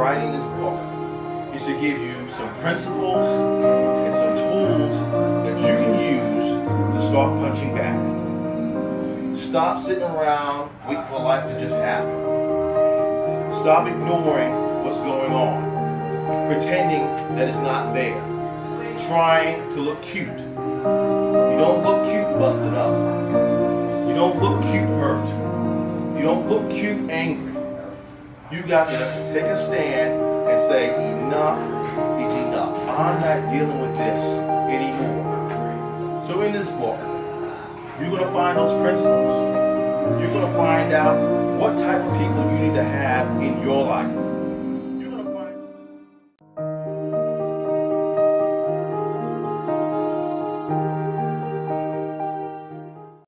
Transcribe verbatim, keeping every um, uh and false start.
writing this book is to give you some principles and some tools that you can use to start punching back. Stop sitting around waiting for life to just happen. Stop ignoring what's going on, pretending that it's not there, trying to look cute. You don't look cute busted up. You don't look cute hurt. You don't look cute angry. You got to take a stand and say, enough is enough. I'm not dealing with this anymore. So in this book, you're going to find those principles. You're going to find out what type of people you need to have in your life.